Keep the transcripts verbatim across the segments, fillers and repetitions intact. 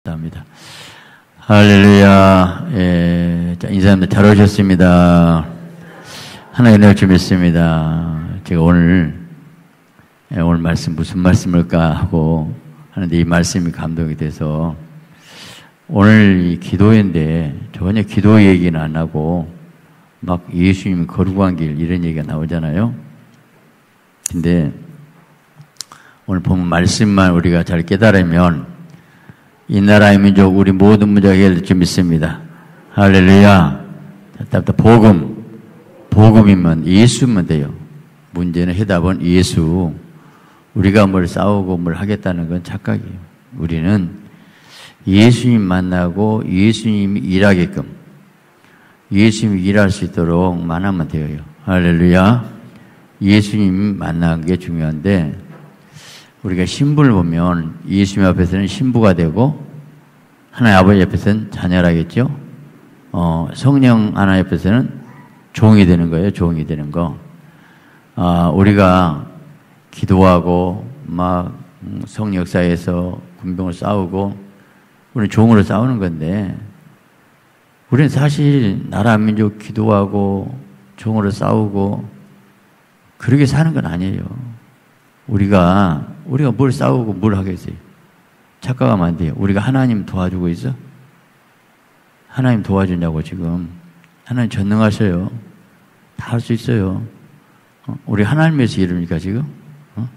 합니다. 할렐루야. 예, 자, 인사합니다. 잘 오셨습니다. 하나님 은혜를 좀 믿습니다. 제가 오늘, 예, 오늘 말씀 무슨 말씀일까 하고 하는데 이 말씀이 감동이 돼서 오늘 이 기도회인데 전혀 기도 얘기는 안 하고 막 예수님이 거룩한 길 이런 얘기가 나오잖아요. 근데 오늘 보면 말씀만 우리가 잘 깨달으면 이 나라의 민족, 우리 모든 문제가 해결될 줄 믿습니다. 할렐루야. 복음, 복음이면 예수면 돼요. 문제는 해답은 예수. 우리가 뭘 싸우고 뭘 하겠다는 건 착각이에요. 우리는 예수님 만나고 예수님이 일하게끔, 예수님이 일할 수 있도록 만나면 돼요. 할렐루야. 예수님 만나는 게 중요한데, 우리가 신부를 보면 예수님 앞에서는 신부가 되고 하나님 아버지 앞에서는 자녀라겠죠. 어, 성령 하나님 앞에서는 종이 되는 거예요. 종이 되는 거. 아, 우리가 기도하고 막 성역사에서 군병을 싸우고 우리는 종으로 싸우는 건데 우리는 사실 나라 민족 기도하고 종으로 싸우고 그렇게 사는 건 아니에요. 우리가 우리가 뭘 싸우고 뭘 하겠어요? 착각하면 안 돼요. 우리가 하나님 도와주고 있어? 하나님 도와주냐고 지금. 하나님 전능하셔요. 다 할 수 있어요. 어? 우리 하나님에서 이릅니까 지금? 어?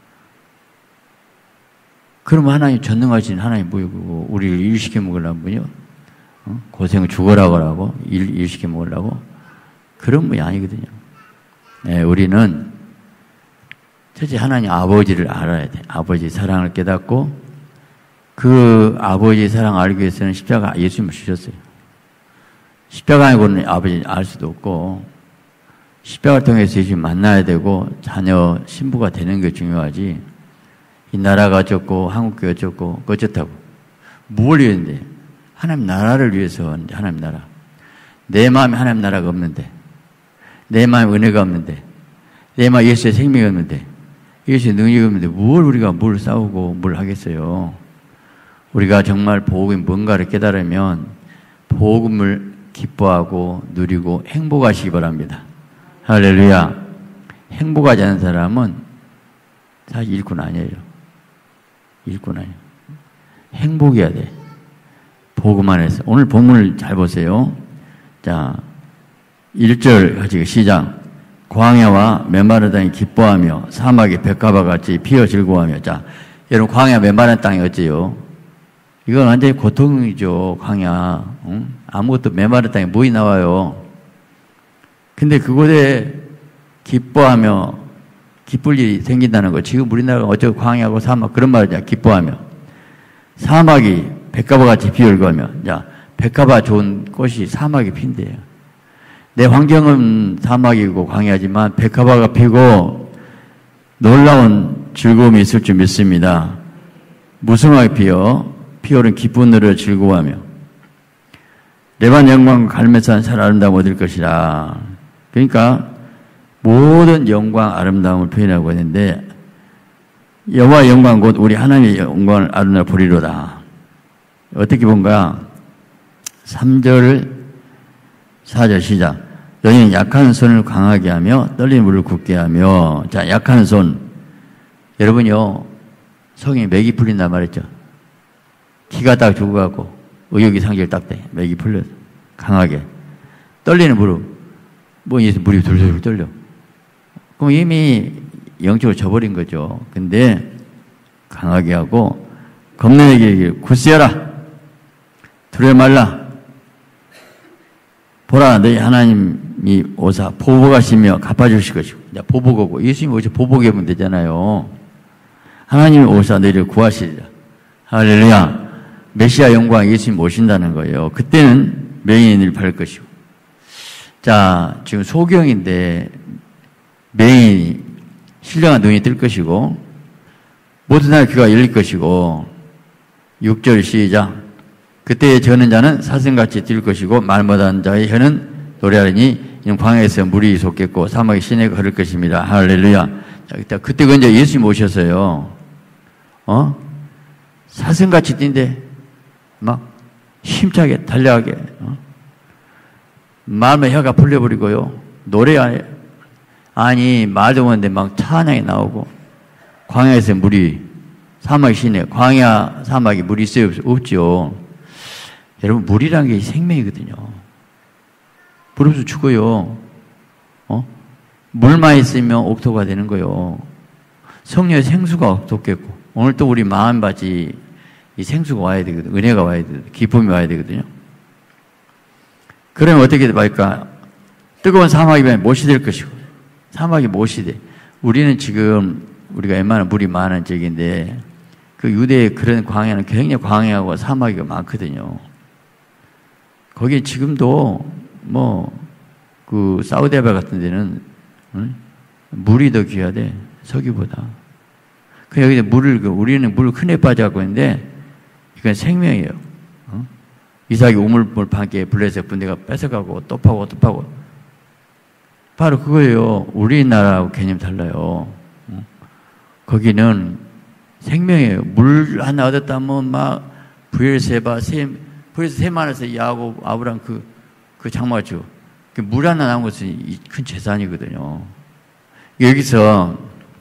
그러면 하나님 전능하신 하나님 뭐고 우리를 일시켜 먹으려는 분이요? 어? 고생을 죽어라고 하고 일, 일시켜 먹으려고? 그런 분이 아니거든요. 네, 우리는 첫째 하나님 아버지를 알아야 돼. 아버지 사랑을 깨닫고 그 아버지 사랑 알기 위해서는 십자가 예수님을 주셨어요. 십자가 아니고는 아버지 알 수도 없고 십자가를 통해서 예수님 만나야 되고 자녀 신부가 되는 게 중요하지. 이 나라가 어쩌고 한국교회 어쩌고 어쩌다고 뭘 위해인데 하나님 나라를 위해서 하나님 나라. 내 마음에 하나님 나라가 없는데 내 마음에 은혜가 없는데 내 마음에 예수의 생명이 없는데 예수의 능력이 없는데 뭘 우리가 뭘 싸우고 뭘 하겠어요. 우리가 정말 복음이 뭔가를 깨달으면 복음을 기뻐하고 누리고 행복하시기 바랍니다. 할렐루야. 행복하지 않은 사람은 사실 일꾼 아니에요. 일꾼 아니에요. 행복해야 돼. 복음 안에서. 오늘 본문을 잘 보세요. 자, 일 절 가지고 시작. 광야와 메마른 땅이 기뻐하며 사막이 백합화 같이 피어 즐거워하며. 자, 여러분 광야 메마른 땅이 어째요? 이건 완전히 고통이죠. 광야. 응? 아무것도 메마른 땅에 뭐이 나와요. 근데 그곳에 기뻐하며 기쁠 일이 생긴다는 거. 지금 우리나라가 어쩌고 광야고 사막 그런 말이잖아. 기뻐하며. 사막이 백합화 같이 피어 즐거워하며. 자, 백합화 좋은 꽃이 사막이 핀대요. 내 환경은 사막이고 광야지만 백합화가 피고 놀라운 즐거움이 있을 줄 믿습니다. 무성하게 피어 피어는 기쁜 노래를 즐거워하며 레반 영광 갈매산 살 아름다움 얻을 것이라. 그러니까 모든 영광 아름다움을 표현하고 있는데 여호와 영광 곧 우리 하나님의 영광을 아름다워 보리로다. 어떻게 본가? 삼 절 사 절 시작. 너희는 약한 손을 강하게 하며 떨리는 물을 굳게 하며. 자, 약한 손. 여러분요, 성이 맥이 풀린단 말했죠. 기가 딱 죽어갖고 의욕이 상절 딱 돼. 맥이 풀려서 강하게. 떨리는 무릎. 뭐 이제 물이 둘둘 떨려. 그럼 이미 영적으로 져버린 거죠. 근데 강하게 하고 겁내게 굳세어라. 두려워 말라. 보라, 너희 하나님이 오사 보복하시며 갚아주실 것이고. 자, 보복하고. 예수님이 오셔 보복하면 되잖아요. 하나님이 오사 너희를 구하시리라. 할렐루야. 메시아 영광 예수님 오신다는 거예요. 그때는 맹인을 밟을 것이고. 자, 지금 소경인데 맹인이 신령한 눈이 뜰 것이고 모든 사람의 귀가 열릴 것이고. 육 절 시작. 그때 저는 자는 사슴같이 뛸 것이고 말 못하는 자의 혀는 노래하리니 이는 광야에서 물이 솟겠고 사막에 시내가 흐를 것입니다. 할렐루야. 자, 그때 근데 예수님 오셨어요. 어? 사슴같이 뛴대. 막 힘차게 달려가게 어? 마음의 혀가 풀려버리고요. 노래 아니 말도 못하는데 막 찬양이 나오고 광야에서 물이 사막이 시내 광야 사막에 물이 있어요? 없죠. 여러분 물이란 게 생명이거든요. 물 없으면 죽어요. 어? 물만 있으면 옥토가 되는 거예요. 성령의 생수가 옥토겠고 오늘 또 우리 마음밭이 이 생수가 와야 되거든요. 은혜가 와야 되거든요. 기쁨이 와야 되거든요. 그러면 어떻게 될까? 뜨거운 사막이면 못이 될 것이고 사막이 못이 돼. 우리는 지금 우리가 웬만한 물이 많은 지역인데 그 유대의 그런 광야는 굉장히 광야하고 사막이 많거든요. 거기에 지금도 뭐 그 사우디아라비아 같은 데는 응? 물이 더 귀하대 석유보다. 그 여기서 물을 우리는 물을 큰에 빠져갖고 있는데 이건 생명이에요. 어? 이삭이 우물물 판기에 블레셋 분대가 뺏어가고 또 파고 또 파고 바로 그거예요. 우리나라하고 개념 달라요. 어? 거기는 생명이에요. 물 하나 얻었다면 막 부엘세바 셈 부엘세 셈안에서 야곱 아브람 그 그 장마주 그 물 하나 나온 것은 큰 재산이거든요. 여기서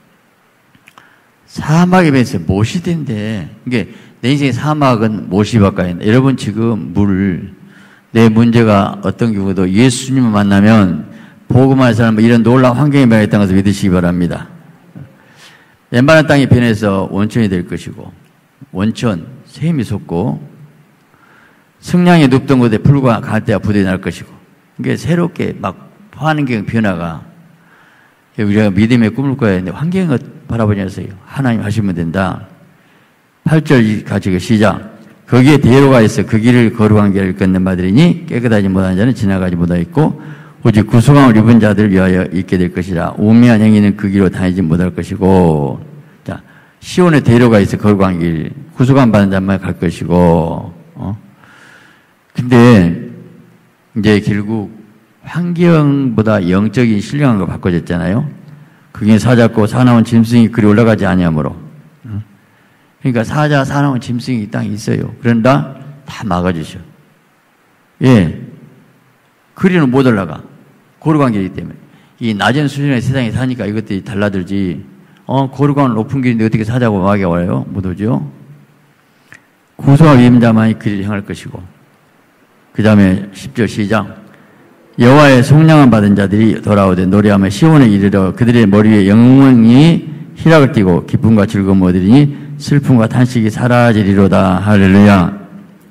사막에 비해서 못이 된대. 이게 내 인생의 사막은 못이 바꿔야 한다. 여러분 지금 물, 내 문제가 어떤 경우도 예수님을 만나면 복음할 사람은 이런 놀라운 환경이 발생했다는 것을 믿으시기 바랍니다. 왼바람 땅이 변해서 원천이 될 것이고 원천, 샘이 솟고 승량이 눕던 곳에 풀과 갈대가 부대에 날 것이고 이게 새롭게 막 환경 변화가 우리가 믿음의 꿈을 꿔야 하는데 환경을 바라보지 않으세요. 하나님 하시면 된다. 팔 절 가지고 시작. 거기에 대로가 있어 그 길을 거룩한 길을 걷는 바들이니 깨끗하지 못한 자는 지나가지 못하겠고 오직 구속함을 입은 자들을 위하여 있게 될 것이라. 우매한 행위는 그 길로 다니지 못할 것이고 자 시온의 대로가 있어 거룩한 길 구속함 받은 자만 갈 것이고 어? 근데 이제 결국 환경보다 영적인 신령한 거 바꿔졌잖아요. 그게 사잡고 사나운 짐승이 그리 올라가지 아니하므로. 그러니까 사자 사나운 짐승이 이 땅에 있어요. 그런다 다 막아주셔. 예, 그리는 못 올라가. 거룩한 길이기 때문에. 이 낮은 수준의 세상에 사니까 이것들이 달라들지. 어 거룩한 높은 길인데 어떻게 사자고 막이 와요? 못 오죠. 구속할 위임자만이 그 일을 행할 것이고. 그 다음에 십 절 시작. 여호와의 속량을 받은 자들이 돌아오되 노래하며 시온에 이르러 그들의 머리 위에 영광이 희락을 띠고 기쁨과 즐거움을 얻으리니 슬픔과 탄식이 사라지리로다. 할렐루야.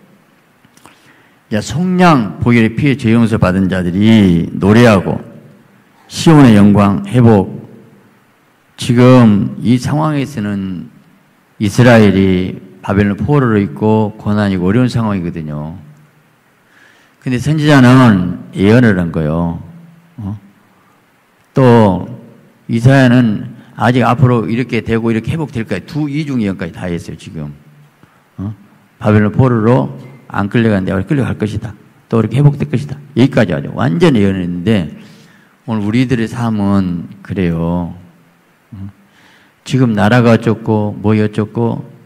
야, 속량 보혈의 피의 죄 용서 받은 자들이 노래하고 시온의 영광 회복. 지금 이 상황에서는 이스라엘이 바벨론 포로로 있고 고난이고 어려운 상황이거든요. 근데 선지자는 예언을 한 거예요. 어? 또 이사야는 아직 앞으로 이렇게 되고 이렇게 회복될 거야. 두 이중 예언까지 다 했어요. 지금 어? 바벨론 포로로 안 끌려간데 끌려갈 것이다. 또 이렇게 회복될 것이다. 여기까지 아주 완전 예언했는데 오늘 우리들의 삶은 그래요. 어? 지금 나라가 어쩌고 뭐 어쩌고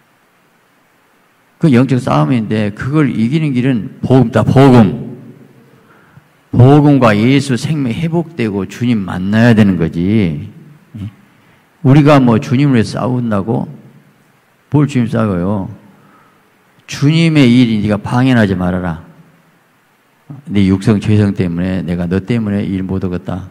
그 영적 싸움인데 그걸 이기는 길은 복음다. 복음. 복음과 예수 생명 회복되고 주님 만나야 되는 거지. 우리가 뭐 주님을 위해 싸운다고? 뭘 주님 싸워요? 주님의 일이 네가 방해하지 말아라. 네 육성 죄성 때문에 내가 너 때문에 일 못 얻었다.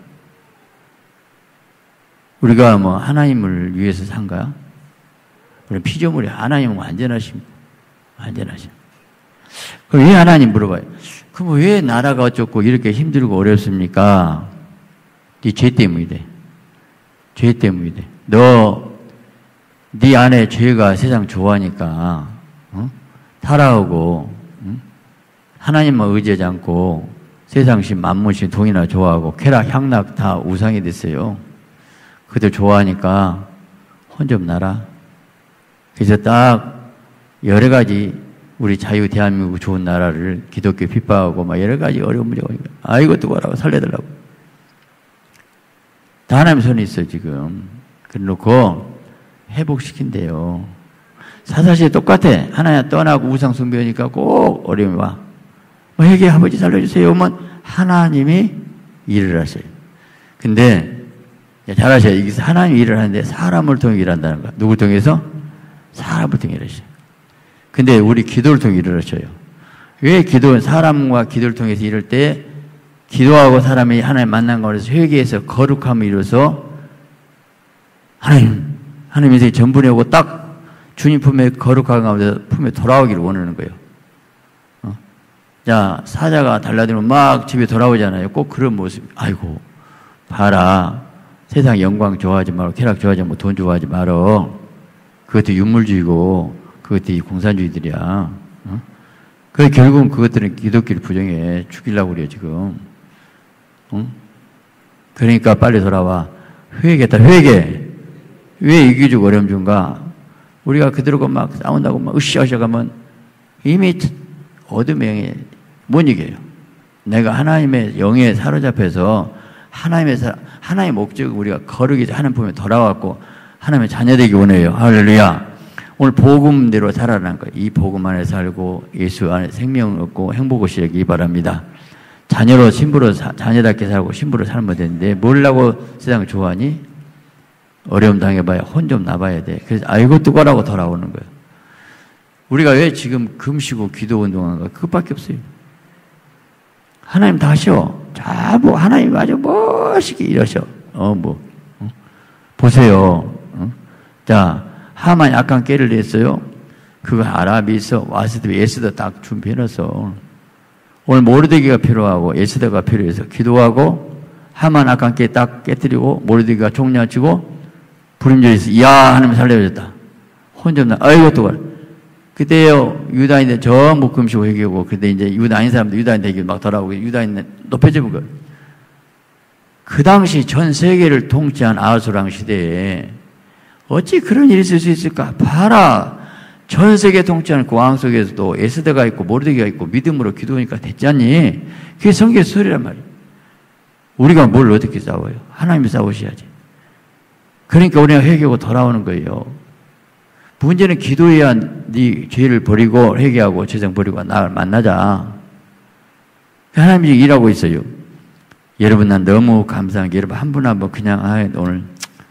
우리가 뭐 하나님을 위해서 산 거야? 우리 피조물이 하나님은 완전하십니다. 완전하죠. 그럼 왜 하나님 물어봐요? 그럼 왜 나라가 어쩌고 이렇게 힘들고 어렵습니까? 네 죄 때문이래. 죄 때문이래. 너, 네 안에 죄가 세상 좋아하니까, 어? 타락하고, 응? 하나님만 의지하지 않고 세상신, 만문신, 동이나 좋아하고 쾌락, 향락 다 우상이 됐어요. 그들 좋아하니까 혼 좀 나라. 그래서 딱 여러 가지 우리 자유 대한민국 좋은 나라를 기독교 핍박하고 막 여러 가지 어려운 문제가 오니까 아 이것도 뭐라고 살려달라고 다 하나님 손에 있어 지금. 그래놓고 회복시킨대요. 사사시에 똑같아. 하나님 떠나고 우상 숭배하니까 꼭 어려움이 와. 뭐 회개 아버지 살려주세요. 오면 하나님이 일을 하셔요. 근데 잘 아셔야 여기서 하나님이 일을 하는데 사람을 통해 일한다는 거야. 누굴 통해서? 사람을 통해 일하셔요. 근데 우리 기도를 통해 일을 하셔요. 왜 기도는 사람과 기도를 통해서 이럴 때 기도하고 사람이 하나님 만난 거에서 회개해서 거룩함을 이루어서 하나님, 하나님 인생이 전부해 오고 딱 주님 품에 거룩한 가운데 품에 돌아오기를 원하는 거예요. 어? 자, 사자가 달라들면 막 집에 돌아오잖아요. 꼭 그런 모습. 아이고, 봐라. 세상 영광 좋아하지 말고, 쾌락 좋아하지 말고, 돈 좋아하지 말어. 그것도 윤물주의고, 그것도 공산주의들이야. 어? 그 결국은 그것들은 기독교를 부정해. 죽이려고 그래요, 지금. 어? 그러니까 빨리 돌아와. 회개다, 회개. 왜 이기주고 어려움 준가? 우리가 그들과 막 싸운다고 막 으쌰으쌰 가면 이미 어둠의 영에 못 이겨요. 내가 하나님의 영에 사로잡혀서 하나님의, 사, 하나님의 목적을 우리가 거룩히 하나님 품에 돌아왔고 하나님의 자녀되기 원해요. 할렐루야. 오늘 복음대로 살아라는 거예요. 이 복음 안에 살고 예수 안에 생명을 얻고 행복을 시작하기 바랍니다. 자녀로 신부로 사, 자녀답게 살고 신부로 살면 되는데 뭘라고 세상을 좋아하니? 어려움 당해봐야 혼 좀 나봐야 돼. 그래서 아이고 뜨거라고 돌아오는 거예요. 우리가 왜 지금 금시고 기도 운동하는가? 그것밖에 없어요. 하나님 다 하셔. 자뭐 하나님 아주 멋있게 일하셔. 어 뭐 어? 보세요. 어? 자 하만이 악한 깨를 냈어요. 그거 알아 미서 와스드 예스더 딱 준비해놨어. 오늘 모르드기가 필요하고 예스더가 필요해서 기도하고 하만 악한 깨 딱 깨뜨리고 모르드기가 종려치고 부름절에서 이야 하나님 살려줬다. 혼자 나 아이고 또 그래. 그때요 유다인들 전부 금시고 회개하고 그때 이제 유다인 사람들 유다인 되기 막 돌아오고 유다인 높여집은 거예요. 그 당시 전 세계를 통치한 아수랑 시대에 어찌 그런 일이 있을 수 있을까? 봐라. 전 세계 통치하는 그 왕 속에서도 에스더가 있고 모르드기가 있고 믿음으로 기도하니까 됐지 않니? 그게 성경의 소리란 말이에요. 우리가 뭘 어떻게 싸워요? 하나님이 싸우셔야지. 그러니까 우리가 회개하고 돌아오는 거예요. 문제는 기도해야 네 죄를 버리고 회개하고 죄성 버리고 나를 만나자. 하나님이 일하고 있어요. 여러분 난 너무 감사한 게 여러분 한 분 한 분 그냥 아 오늘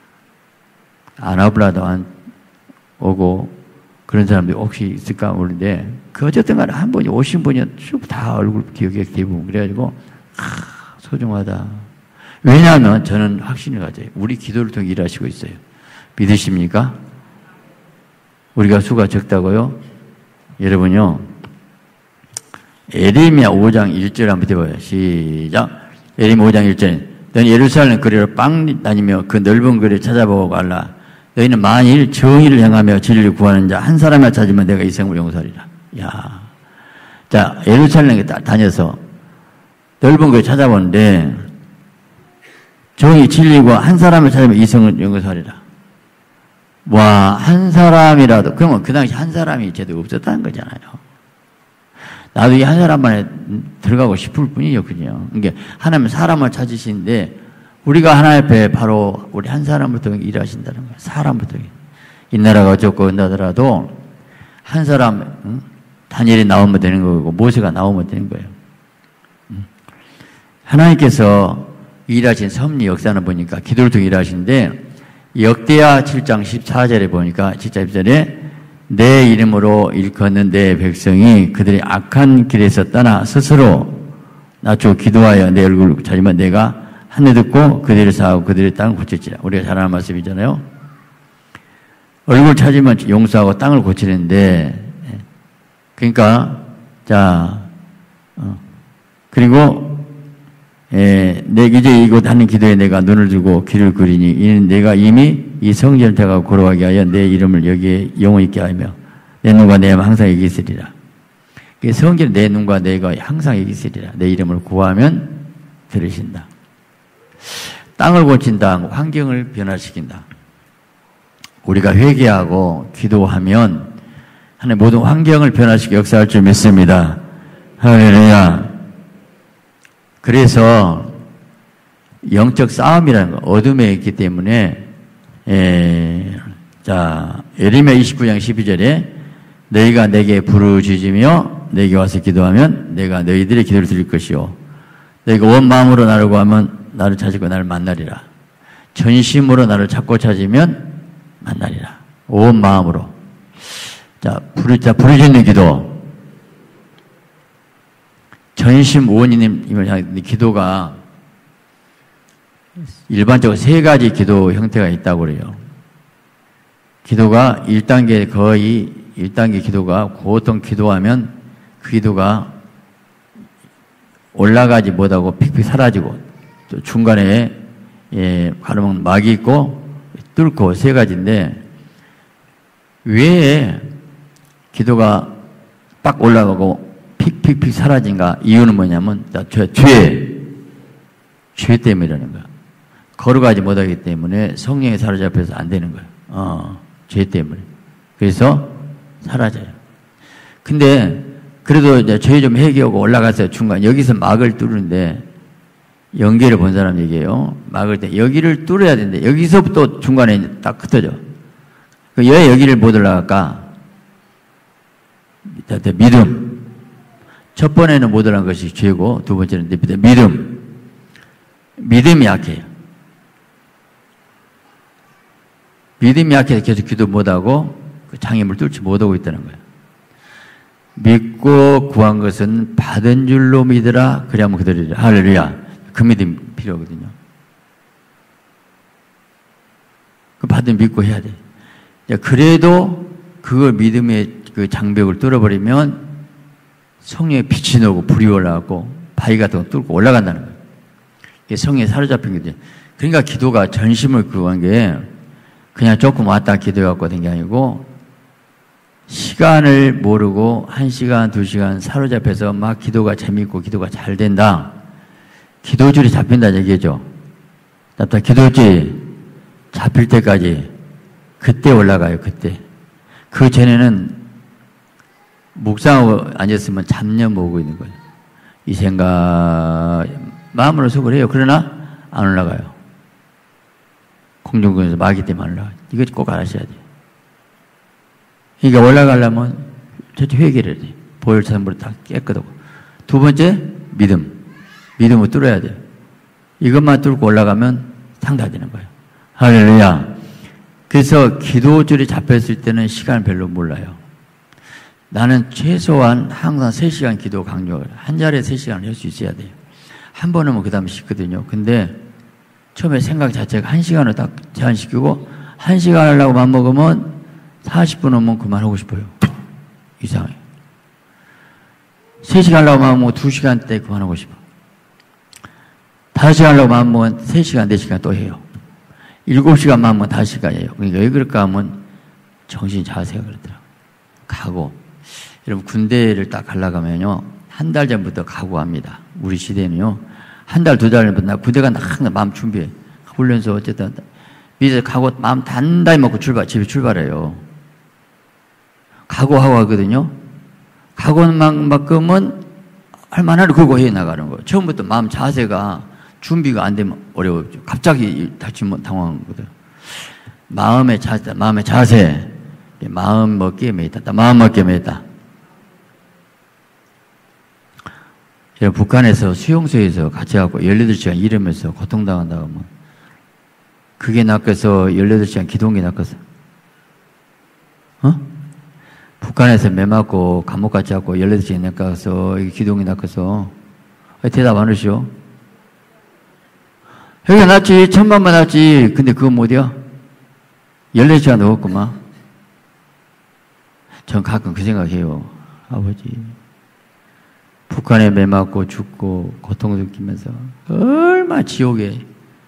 안 와보라도 안 오고 그런 사람들이 혹시 있을까 모르는데 그 어쨌든 간에 한 분이 오신 분이 쭉 다 얼굴 기억에 대부분 그래가지고 아, 소중하다. 왜냐하면 저는 확신을 가져요. 우리 기도를 통해 일하시고 있어요. 믿으십니까? 우리가 수가 적다고요? 여러분요. 에레미야 오 장 일 절 한번 해봐요. 시작. 에레미야 오 장 일 절. 너는 예루살렘 거리로 빵 다니며 그 넓은 거리를 찾아보고 갈라. 너희는 만일 정의를 행하며 진리를 구하는 자 한 사람만 찾으면 내가 이 생을 용서하리라. 야, 자 예루살렘에 다녀서 넓은 거리 찾아보는데 정의 진리과 한 사람을 찾으면 이성을 용서하리라. 와, 한 사람이라도, 그러면 그 당시 한 사람이 제대로 없었다는 거잖아요. 나도 이 한 사람만에 들어가고 싶을 뿐이요, 그냥. 그러니까 하나님은 사람을 찾으시는데, 우리가 하나님 앞에 바로 우리 한 사람을 통해 일하신다는 거예요. 사람을 통해. 이 나라가 어쩌고 한다더라도, 한 사람, 응? 다니엘이 나오면 되는 거고, 모세가 나오면 되는 거예요. 응? 하나님께서 일하신 섭리 역사는 보니까 기도를 통해 일하시는데 역대하 칠 장 십사 절에 보니까 칠 장 십사 절에 내 이름으로 일컫는 내 백성이 그들의 악한 길에서 떠나 스스로 낮추고 기도하여 내 얼굴을 찾으면 내가 하늘 듣고 그들을 사하고 그들의 땅을 고칠지라. 우리가 잘 아는 말씀이잖아요. 얼굴 찾으면 용서하고 땅을 고치는데 그러니까 자 어, 그리고 예, 내 이제 이곳 하는 기도에 내가 눈을 두고 귀를 그리니 이는 내가 이미 이 성전을 태가 걸어가게 하여 내 이름을 여기에 영원히 있게 하며 내 눈과 내 마음 항상 여기 있으리라. 성전에 내 눈과 내가 항상 여기 있으리라. 내 이름을 구하면 들으신다. 땅을 고친다. 환경을 변화시킨다. 우리가 회개하고 기도하면 하나님 모든 환경을 변화시켜 역사할 줄 믿습니다. 할렐루야. 그래서 영적 싸움이라는 거 어둠에 있기 때문에 에, 자, 예레미야 이십구 장 십이 절에 너희가 내게 부르짖으며 내게 와서 기도하면 내가 너희들의 기도를 들을 것이요 너희가 온 마음으로 나를 구하면 나를 찾고 나를 만나리라. 전심으로 나를 찾고 찾으면 만나리라. 온 마음으로. 자, 부르, 자, 부르짖는 기도. 전심 원인임을 향한 기도가 일반적으로 세 가지 기도 형태가 있다고 그래요. 기도가 일 단계 거의 일 단계 기도가 보통 기도하면 그 기도가 올라가지 못하고 픽픽 사라지고 또 중간에 예, 가르면 막이 있고 뚫고 세 가지인데 왜 기도가 빡 올라가고 픽픽픽 사라진가? 이유는 뭐냐면 죄, 죄 때문이라는 거야. 걸어가지 못하기 때문에 성령에 사로잡혀서 안 되는 거야. 어, 죄 때문에. 그래서 사라져요. 근데 그래도 이제 죄 좀 해결하고 올라가서 중간 여기서 막을 뚫는데 연계를 본 사람 얘기해요. 막을 때 여기를 뚫어야 되는데 여기서부터 중간에 딱 흩어져. 왜 여기를 못 올라갈까? 믿음. 첫 번에는 못 올라간 것이 죄고 두 번째는 믿음. 믿음이 약해요. 믿음이 약해서 계속 기도 못하고 그 장애물 뚫지 못하고 있다는 거예요. 믿고 구한 것은 받은 줄로 믿으라. 그래야만 그들이라. 할렐루야. 그 믿음이 필요하거든요. 그 받은 믿고 해야 돼. 그래도 그걸 믿음의 그 장벽을 뚫어버리면 성령의 빛이 나고 불이 올라가고 바위 같은 거 뚫고 올라간다는 거예요. 이게 성령에 사로잡힌 거죠. 그러니까 기도가 전심을 구한 게 그냥 조금 왔다 기도해갖고 된 게 아니고 시간을 모르고 한 시간, 두 시간 사로잡혀서 막 기도가 재밌고 기도가 잘 된다. 기도줄이 잡힌다는 얘기죠. 답답 기도줄이 잡힐 때까지 그때 올라가요. 그때. 그 전에는 묵상하고 앉았으면 잡념 모으고 있는 거예요. 이 생각 마음으로 속을 해요. 그러나 안 올라가요. 공중근에서 마귀 때문에 안 올라가요. 이거 꼭 알아셔야 돼요. 그러니까 올라가려면 첫째 회개를 해야 돼요. 보혈차단물을 다 깨끗하고. 두 번째 믿음. 믿음을 뚫어야 돼요. 이것만 뚫고 올라가면 상달되는 거예요. 할렐루야. 그래서 기도줄이 잡혔을 때는 시간을 별로 몰라요. 나는 최소한 항상 세 시간 기도 강요를, 한 자리에 세 시간을 할 수 있어야 돼요. 한 번 하면 그 다음에 쉽거든요. 근데 처음에 생각 자체가 한 시간을 딱 제한시키고, 한 시간 하려고 맘먹으면 사십 분 하면 그만하고 싶어요. 이상해. 세 시간 하려고 맘먹으면 두 시간 때 그만하고 싶어. 다섯 시간 하려고 맘먹으면 세 시간, 네 시간 또 해요. 일곱 시간 맘먹으면 다섯 시간이에요. 그러니까 왜 그럴까 하면 정신 자세가 그렇더라고요. 각오. 여러분 군대를 딱 가려가면요 한 달 전부터 각오합니다. 우리 시대는요 한 달 두 달 전부터 나 군대 간다 항상 마음 준비해. 훈련소 어쨌든 밑에서 각오 마음 단단히 먹고 출발 집에 출발해요. 각오하고 하거든요. 각오만큼은 할만하면 그거 해 나가는 거예요. 처음부터 마음 자세가 준비가 안 되면 어려워요. 갑자기 다치면 당황하거든. 마음의 자세, 마음의 자세, 마음 먹기에 매있다. 마음 먹기에 매있다. 제가 북한에서 수용소에서 같이 가고 열여덟 시간 일하면서 고통당한다고 하면 그게 낚여서 열여덟 시간 기도한 게 낚였어. 어? 북한에서 매 맞고 감옥 같이 하고 열여덟 시간 낚여서 기도한 게 낚여서 대답 안 하시오? 여기가 낫지, 천만만 낫지. 근데 그건 못이야? 열네 시간 넘었구만. 전 가끔 그 생각해요. 아버지. 북한에 매 맞고 죽고 고통을 느끼면서 얼마나 지옥에.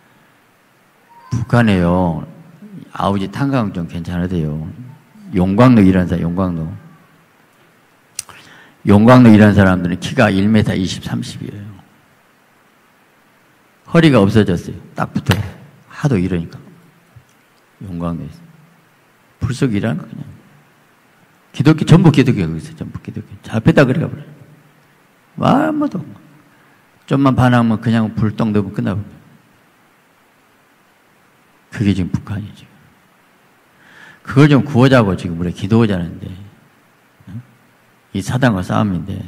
북한에요. 아버지 탄광 좀 괜찮으대요. 용광로 일하는 사람, 용광로. 용광로 일하는 사람들은 키가 일 미터 이십, 삼십이에요. 허리가 없어졌어요. 딱 붙어. 하도 이러니까. 용광로에서. 불속 일하는 거 그냥. 기독교, 전부 기독교가 거기 있어요. 전부 기독교. 잡혔다 그래가 버려요. 아무도. 좀만 반하면 그냥 불똥 넣으면 끝나버려요. 그게 지금 북한이죠. 그걸 좀 구하자고 지금 우리 기도하자는데. 이 사단과 싸움인데.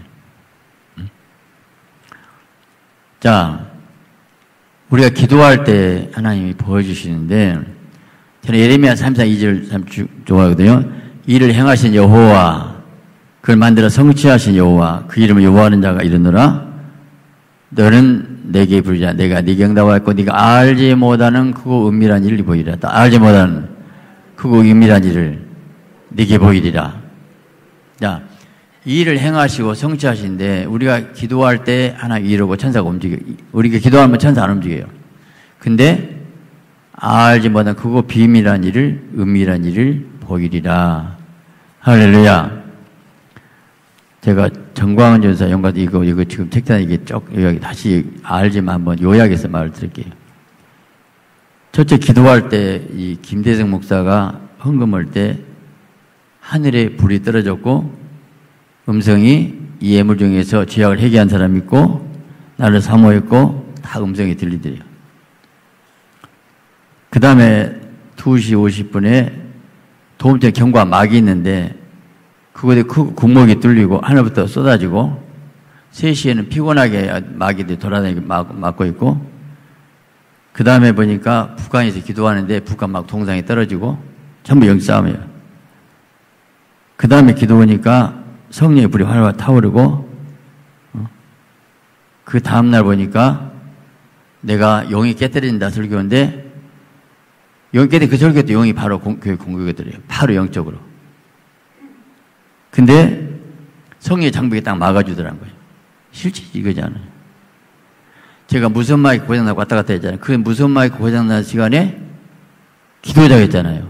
자, 우리가 기도할 때 하나님이 보여주시는데, 저는 예레미야 삼십사 이 절 참 좋아하거든요. 이를 행하신 여호와, 그걸 만들어 성취하신 여호와, 그 이름을 여호와하는 자가 이르노라. 너는 내게 부르자. 내가 네게 응답하였고 네가 알지 못하는 크고 은밀한 일을 보이리라. 알지 못하는 크고 은밀한 일을 네게 보이리라. 자, 이 일을 행하시고 성취하시는데 우리가 기도할 때 하나님 이러고 천사가 움직여요. 우리가 기도하면 천사 안 움직여요. 근데 알지 못한 크고 비밀한 일을 은밀한 일을 보이리라. 할렐루야. 제가 정광훈 전사 영광 이거 이거 지금 책단에 이게 쭉 여기 다시 알지만 한번 요약해서 말을 드릴게요. 첫째 기도할 때 이 김대성 목사가 헌금할 때 하늘에 불이 떨어졌고 음성이 이 예물 중에서 죄악을 회개한 사람이 있고 나를 사모했고 다 음성이 들리더래요. 그 다음에 두 시 오십 분에 도움째 경과 막이 있는데 그곳에 구멍이 뚫리고 하늘부터 쏟아지고 세 시에는 피곤하게 마귀들이 돌아다니고 막고 있고 그 다음에 보니까 북한에서 기도하는데 북한 막 동상이 떨어지고 전부 영싸움이에요. 그 다음에 기도 오니까 성령의 불이 활활 타오르고 어? 그 다음날 보니까 내가 용이 깨뜨린다 설교인데 용이 깨뜨린 그 설교도 용이 바로 교회 공격이더래요. 바로 영적으로. 근데 성령의 장벽이 딱 막아주더라는 거예요. 실제 이거지 않아요. 제가 무선 마이크 고장나고 왔다 갔다 했잖아요. 그 무선 마이크 고장난 시간에 기도하자고 했잖아요.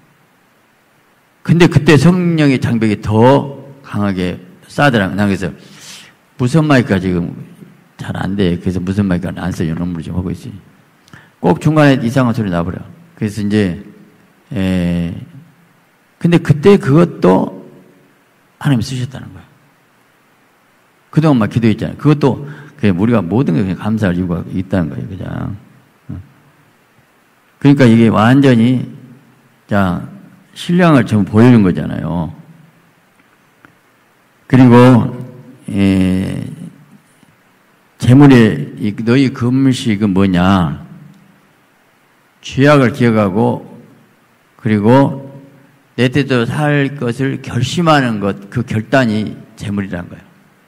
근데 그때 성령의 장벽이 더 강하게 싸더라고요. 난 그래서 무선 마이크가 지금 잘 안 돼. 그래서 무선 마이크는 안 써요. 논문을 지금 하고 있어요. 꼭 중간에 이상한 소리 나버려. 그래서 이제, 에, 근데 그때 그것도 하나님 쓰셨다는 거예요. 그동안 막 기도했잖아요. 그것도 그냥 우리가 모든 게 그냥 감사할 이유가 있다는 거예요. 그냥. 그러니까 이게 완전히, 자, 신령을 전부 보여준 거잖아요. 그리고, 에, 재물의, 너희 금식은 뭐냐? 죄악을 기억하고, 그리고 내 뜻대로 살 것을 결심하는 것, 그 결단이 재물이라는 거예요.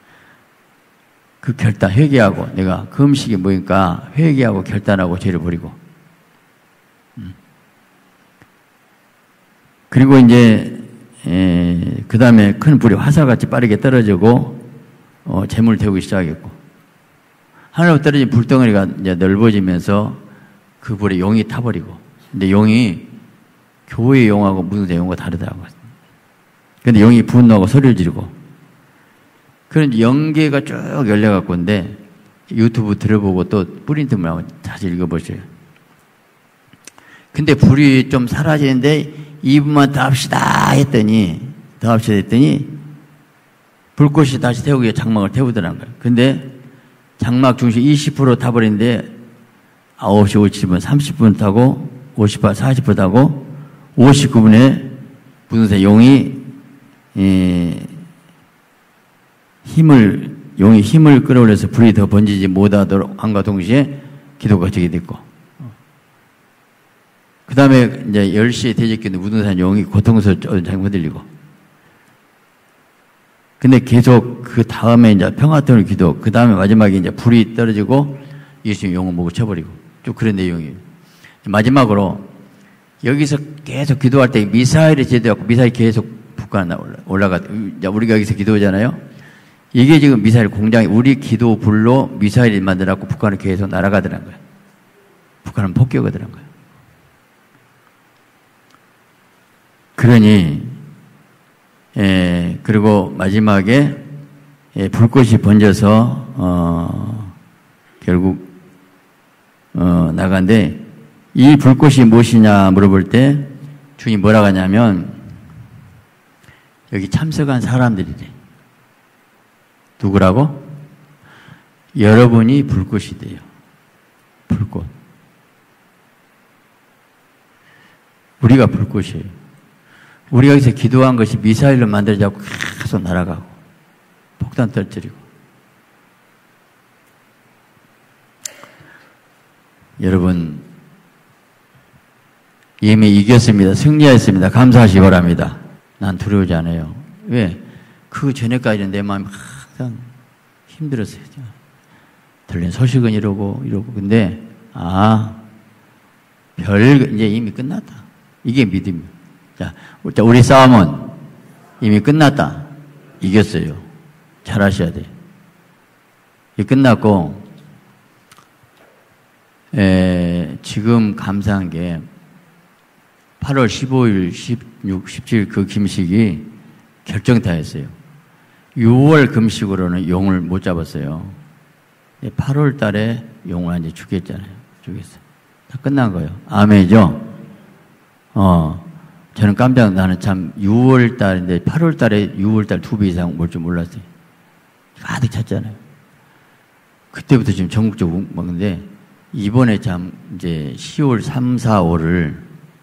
그 결단, 회개하고, 내가 금식이 뭐니까 회개하고 결단하고 죄를 버리고. 그리고 이제, 그 다음에 큰 불이 화살같이 빠르게 떨어지고, 어, 재물을 태우기 시작했고, 하늘로 떨어진 불덩어리가 이제 넓어지면서 그 불에 용이 타버리고, 근데 용이 교회의 용하고 무슨 용하고 다르더라고요. 근데 용이 분노하고 소리를 지르고, 그런 연계가 쭉 열려갖고, 근데 유튜브 들어보고 또 프린트만 하면 다시 읽어보세요. 근데 불이 좀 사라지는데 이 분만 더 합시다 했더니, 더 합시다 했더니, 불꽃이 다시 태우기 위해 장막을 태우더라는 거예요. 근데 장막 중심 이십 퍼센트 타버리는데 아홉 시 오십칠 분, 삼십 분 타고, 오십 분, 사십 분 타고, 오십구 분에 분홍색 용이, 에, 힘을, 용이 힘을 끌어올려서 불이 더 번지지 못하도록 함과 동시에 기도가 저기 됐고. 그 다음에 이제 열 시에 대적기는 무등산 용이 고통스럽게 잘 흔들리고. 근데 계속 그 다음에 이제 평화통일 기도, 그 다음에 마지막에 이제 불이 떨어지고 예수님 용을 목을 쳐버리고. 쭉 그런 내용이에요. 마지막으로 여기서 계속 기도할 때 미사일이 제대하고 미사일이 계속 북한 올라가, 우리가 여기서 기도하잖아요. 이게 지금 미사일 공장이 우리 기도 불로 미사일이 만들어갖고 북한을 계속 날아가더란 거예요. 북한은 폭격하더란 거예요. 그러니, 예, 그리고 마지막에, 예, 불꽃이 번져서, 어, 결국, 어, 나간데, 이 불꽃이 무엇이냐 물어볼 때, 주님 뭐라고 하냐면, 여기 참석한 사람들이래. 누구라고? 여러분이 불꽃이 돼요. 불꽃. 우리가 불꽃이에요. 우리가 여기서 기도한 것이 미사일로 만들어져고 계속 날아가고 폭탄 떨어뜨리고. 여러분 이미 이겼습니다. 승리했습니다. 감사하시기 바랍니다. 난 두려우지 않아요. 왜? 그 전에까지는 내 마음이 항상 힘들었어요. 들린 소식은 이러고 이러고. 근데 아, 별 이제 이미 끝났다. 이게 믿음이에요. 자, 우리 싸움은 이미 끝났다. 이겼어요. 잘하셔야 돼요. 이게 끝났고, 에, 지금 감사한 게 팔월 십오일, 십육, 십칠일 그 금식이 결정타였어요. 유월 금식으로는 용을 못 잡았어요. 팔월 달에 용을 이제 죽였잖아요. 죽였어요. 다 끝난 거예요. 아멘이죠? 어, 저는 깜짝, 나는 참 유월 달인데 팔월 달에 유월 달 두 배 이상 올 줄 몰랐어요. 가득 찼잖아요. 그때부터 지금 전국적으로 먹는데, 이번에 참 이제 시월 삼, 사, 오를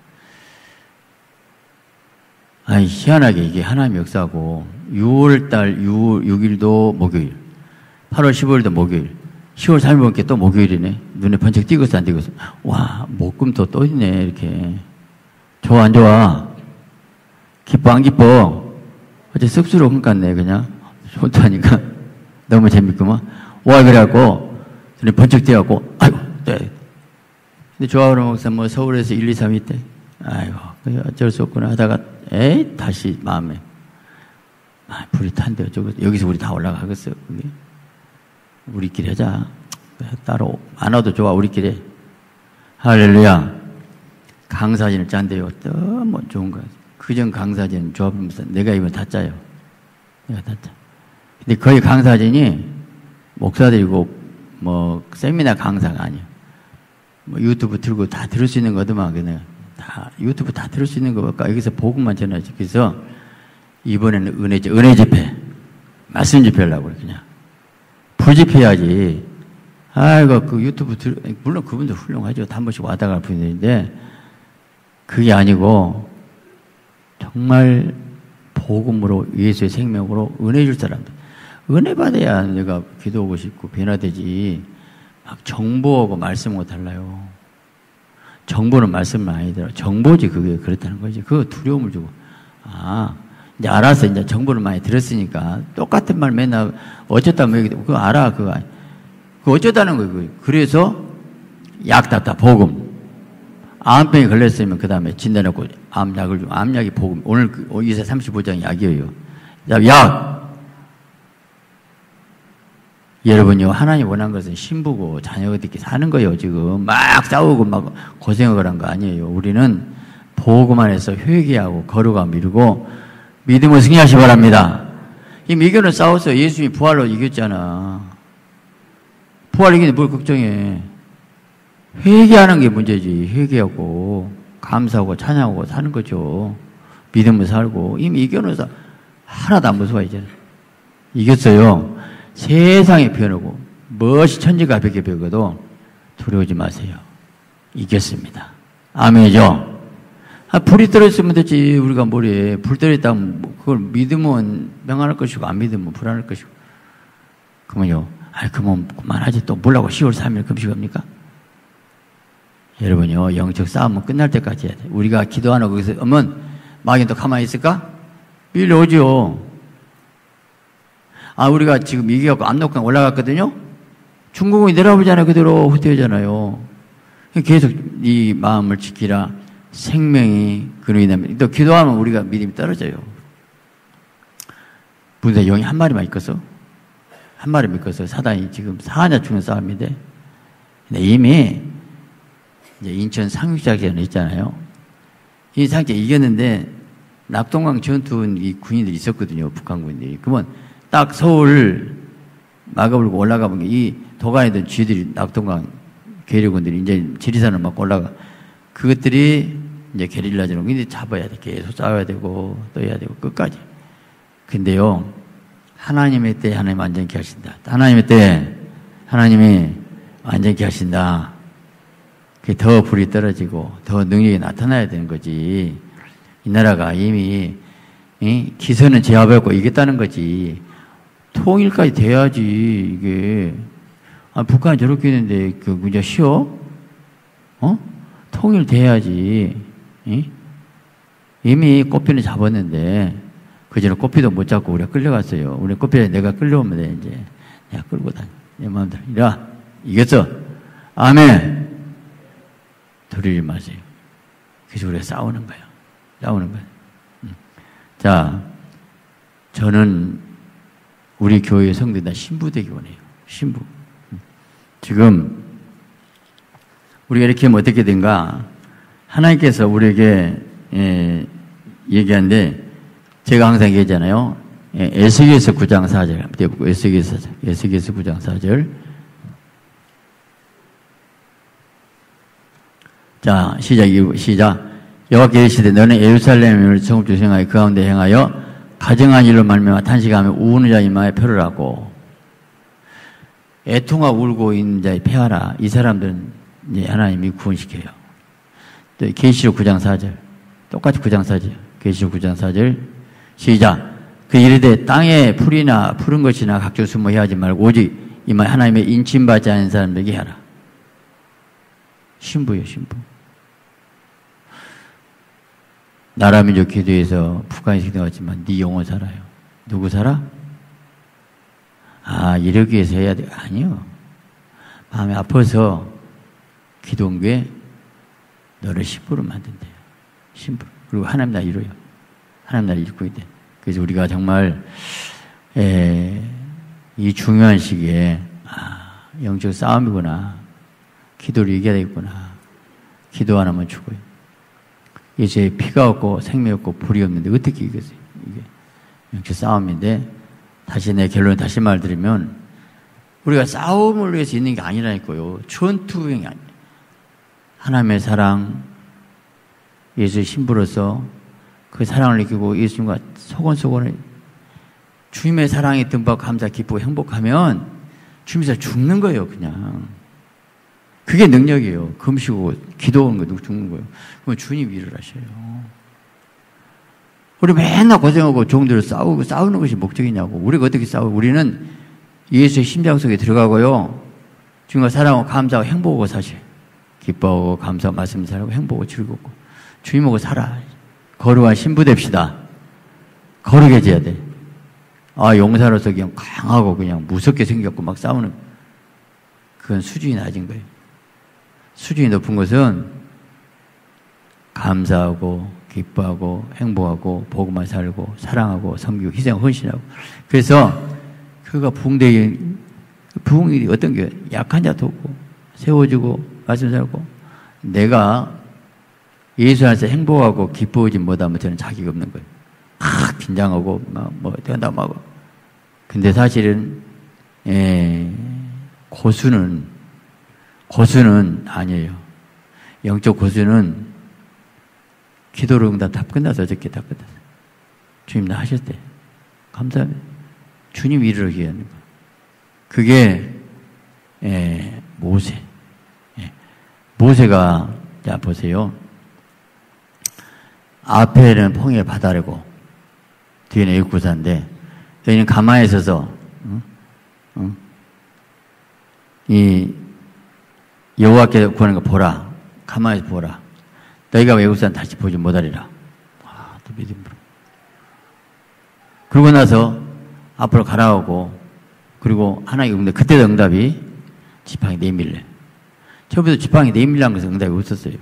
아니, 희한하게 이게 하나님의 역사고, 유월 달 육 일도 목요일, 팔월 십오일도 목요일, 시월 삼 일밖에 또 목요일이네. 눈에 번쩍 띄겠어, 안 띄겠어? 와, 목금토 또 있네, 이렇게. 좋아, 안 좋아? 기뻐, 안 기뻐? 어째 쑥스러운 것 같네, 그냥. 좋다니까. 너무 재밌구만. 와, 그래갖고, 눈에 번쩍 띄갖고, 아이고, 네. 근데 조아우로 목사 뭐 서울에서 일, 이, 삼 일 때, 아이고, 어쩔 수 없구나 하다가, 에이, 다시 마음에. 아, 불이 탄대, 어쩌고, 여기서 우리 다 올라가겠어요, 그게. 우리끼리 하자. 따로, 안 와도 좋아, 우리끼리. 할렐루야. 강사진을 짠대요. 너무 좋은 거야. 그전 강사진 조합하면서 내가 이번에 다 짜요. 내가 다 짜. 근데 거의 강사진이 목사들이고, 뭐, 세미나 강사가 아니야. 뭐, 유튜브 틀고 다 들을 수 있는 거더만, 그냥. 다, 유튜브 다 들을 수 있는 거 볼까? 여기서 복음만 전하지. 그래서, 이번에는 은혜, 은혜 집회. 말씀 집회 하려고 그래, 그냥. 부집회해야지. 아이고, 그 유튜브 들, 물론 그분들 훌륭하죠. 한 번씩 왔다 갈 분들인데, 그게 아니고, 정말 복음으로, 예수의 생명으로 은혜 줄 사람들. 은혜 받아야 내가 기도하고 싶고 변화되지. 막 정보하고 말씀하고 달라요. 정보는 말씀은 아니더라. 정보지, 그게 그렇다는 거지. 그거 두려움을 주고. 아, 이제 알았어. 이제 정보를 많이 들었으니까. 똑같은 말 맨날 어쩌다면 얘기, 그거 알아. 그거. 그거 어쩌다는 거예요. 그래서 약 땄다. 복음. 암병이 걸렸으면 그 다음에 진단했고 암약을 주고, 암약이 복음. 오늘 그 이사 삼십오 장 약이에요. 약! 여러분요, 하나님 원한 것은 신부고 자녀들끼리 사는 거예요, 지금. 막 싸우고 막 고생을 한 거 아니에요. 우리는 복음 안에서 회개하고 거룩하고 미루고 믿음을 승리하시 바랍니다. 이 미교는 싸웠어요. 예수님이 부활로 이겼잖아. 부활 이기는데 뭘 걱정해. 회개하는 게 문제지. 회개하고 감사하고 찬양하고 사는 거죠. 믿음을 살고. 이미 이겨놓아서 하나도 안 무서워 이제는. 이겼어요. 세상에 변하고 무엇이 천지가 벽에 벽어도 두려우지 마세요. 이겼습니다. 아멘이죠. 아, 불이 떨어졌으면 됐지. 우리가 뭐래. 불 떨어졌다면 그걸 믿으면 명안할 것이고 안 믿으면 불안할 것이고. 그러면요. 아이, 그러면 그만하지. 또 뭐라고 시월 삼 일 금식합니까? 여러분요, 영적 싸움은 끝날 때까지 해야 돼. 우리가 기도 안 하고 거기서 오면 마귀는 또 가만히 있을까? 밀려오죠. 아, 우리가 지금 이겨갖고 압록강 올라갔거든요? 중국이 내려오잖아요. 그대로 후퇴하잖아요. 계속 이 마음을 지키라. 생명이 근원이 나면 또 기도하면 우리가 믿음이 떨어져요. 무슨 영이 한 마리만 있겠어? 한 마리 믿겠어. 사단이 지금 사냐 죽는 싸움인데. 근데 이미 이제 인천 상륙작전 있잖아요. 이 상륙 이겼는데 낙동강 전투 이 군인들이 있었거든요. 북한 군인들이. 그러면 딱 서울 막아불고 올라가 보면 이 도간이던 쥐들이 낙동강 계류군들이 이제 지리산을 막 올라가. 그것들이 이제 게릴라전으로 근데 잡아야 돼. 계속 싸워야 되고 또 해야 되고 끝까지. 근데요. 하나님의 때에 하나님 완전케 하신다. 하나님의 때에 하나님이 완전케 하신다. 그게 더 불이 떨어지고 더 능력이 나타나야 되는 거지. 이 나라가 이미 이 기선은 제압했고 이겼다는 거지. 통일까지 돼야지 이게. 아, 북한이 저렇게 했는데 그 문제 쉬워? 어? 통일돼야지. 이? 이미 꽃피는 잡았는데 그전에 꽃피도 못 잡고 우리가 끌려갔어요. 우리 꽃피에 내가 끌려오면 돼 이제. 내가 끌고 다녀. 내 마음대로. 이리와. 이겼어. 아멘. 두리지 마세요. 그래서 우리가 싸우는 거야. 싸우는 거야. 자, 저는 우리 교회 성도들 다 신부 되기 원해요. 신부. 지금 우리가 이렇게 하면 어떻게 된가? 하나님께서 우리에게 예, 얘기하는데 제가 항상 얘기하잖아요. 예, 에스겔서 구 장 사 절. 에스겔서, 에스겔서 구 장 사 절. 자, 시작, 시작. 여호와께서 이르시되 너는 예루살렘을 성읍 주생하여 그 가운데 행하여 가정한 일로 말미암아 탄식하며 우는 자 이마에 표를 하고 애통하고 울고 있는 자에 폐하라. 이 사람들은 이제 하나님이 구원시켜요. 또 계시록 구 장 사 절. 똑같이 구 장 사 절. 계시록 구 장 사 절. 시작. 그 이르되 땅에 풀이나 푸른 것이나 각종 수모 해하지 말고 오직 이마에 하나님의 인침받지 않은 사람들에게 하라. 신부요, 신부. 나라 민족 기도에서 북한이 생각했지만 네 영혼 살아요. 누구 살아? 아, 이러기 위해서 해야 돼. 아니요. 마음이 아파서 기도한 게 너를 신부로 만든대요. 신부. 그리고 하나님 나라 이루어요. 하나님 나라 이루고 있대. 그래서 우리가 정말 에, 이 중요한 시기에 아, 영적 싸움이구나. 기도를 이겨야 되겠구나. 기도 안 하면 죽어요. 이제 피가 없고 생명 없고 불이 없는데 어떻게 이겼어요? 이게 영적 싸움인데 다시 내 결론 다시 말드리면 우리가 싸움을 위해서 있는 게 아니라니까요. 전투행이 아니에요. 하나님의 사랑, 예수의 신부로서 그 사랑을 느끼고 예수님과 소곤소곤 주님의 사랑에 듬뿍 감사, 기쁘고 행복하면 주님께서 죽는 거예요, 그냥. 그게 능력이에요. 금시고 기도하는 거 누구 죽는 거예요. 그럼 주님 일을 하셔요. 우리 맨날 고생하고 종들을 싸우고 싸우는 것이 목적이냐고. 우리가 어떻게 싸우고. 우리는 예수의 심장 속에 들어가고요. 주님과 사랑하고 감사하고 행복하고 사실. 기뻐하고 감사하고 말씀 잘하고 행복하고 즐겁고. 주님하고 살아. 거룩한 신부 됩시다. 거룩해져야 돼. 아, 용사로서 그냥 강하고 그냥 무섭게 생겼고 막 싸우는. 그건 수준이 낮은 거예요. 수준이 높은 것은 감사하고 기뻐하고 행복하고 복음만 살고 사랑하고 섬기고 희생 헌신하고. 그래서 그가 부흥되게 부흥이 어떤 게 약한 자 돕고 세워주고 말씀 살고 내가 예수 안에서 행복하고 기뻐하지 못하면 저는 자기가 없는 거예요. 막 긴장하고 막 뭐 대담하고. 근데 사실은 에, 고수는 고수는 아니에요. 영적 고수는 기도로 응답 다 끝나서 어저께 다 끝났어요. 주님 나 하셨대. 감사합니다. 주님 일을 하게 하는 거. 그게 에, 모세. 예. 모세가 자 보세요. 앞에는 홍해 바다라고 뒤에는 애국구사인데 여기는 가만히 있어서 응? 응? 이 여호와께서 구하는 거 보라. 가만히 보라. 너희가 외국산 다시 보지 못하리라. 아, 또 믿음으로. 그러고 나서 앞으로 가라오고 그리고 하나님 응답. 그때도 응답이 지팡이 내밀래. 처음부터 지팡이 내밀라는 것은 응답이 없었어요.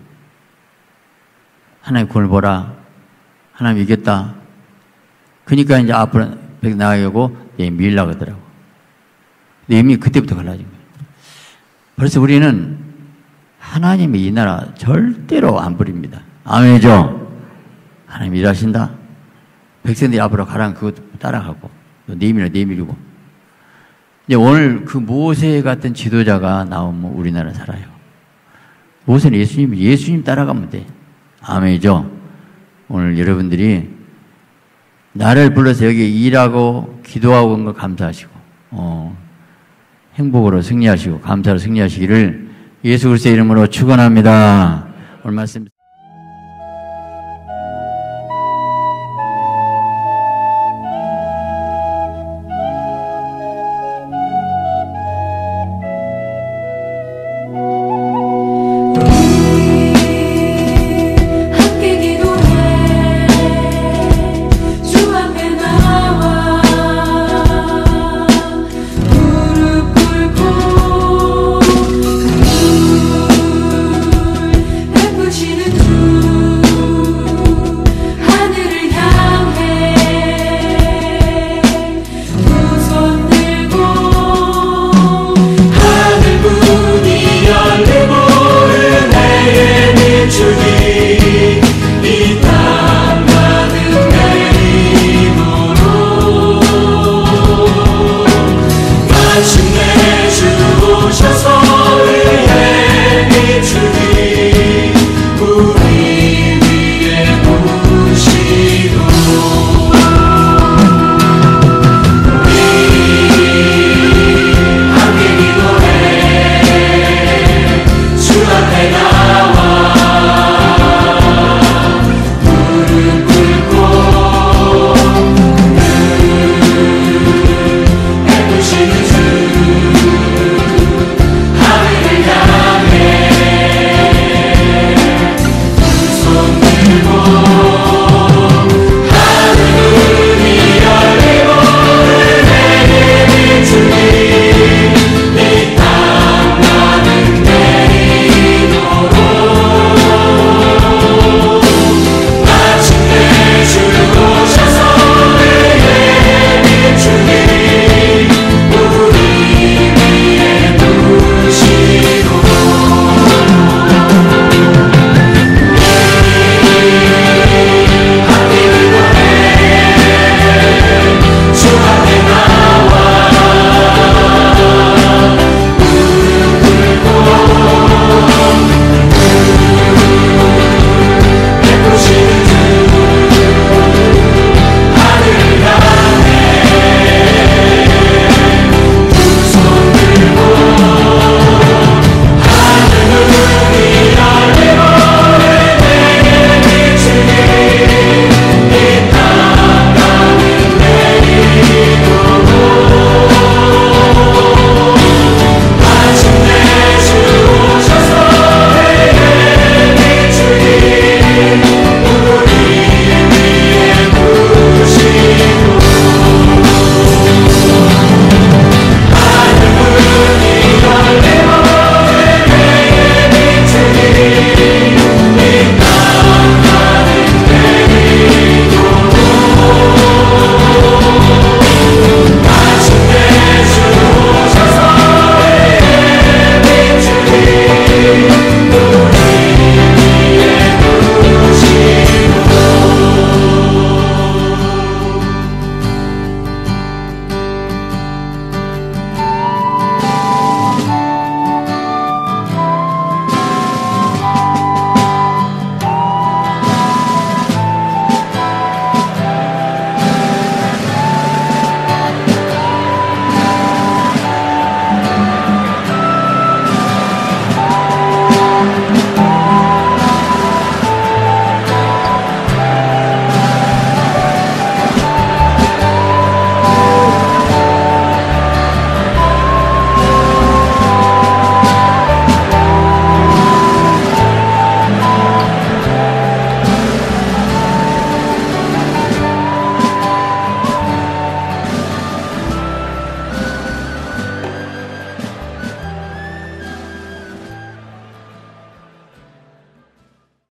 하나님 구원을 보라. 하나님 이겼다. 그러니까 이제 앞으로 나가고 내밀라고 하더라고. 근데 이미 그때부터 갈라진 거예요. 벌써 우리는 하나님의 이 나라 절대로 안 버립니다. 아멘이죠? 하나님 일하신다. 백성들이 앞으로 가라면 그것도 따라가고 내밀어 내밀고. 이제 오늘 그 모세 같은 지도자가 나오면 우리나라 살아요. 모세는 예수님, 예수님 따라가면 돼. 아멘이죠? 오늘 여러분들이 나를 불러서 여기 일하고 기도하고 온 거 감사하시고 어, 행복으로 승리하시고 감사로 승리하시기를 예수 그리스도의 이름으로 축원합니다. 오늘 말씀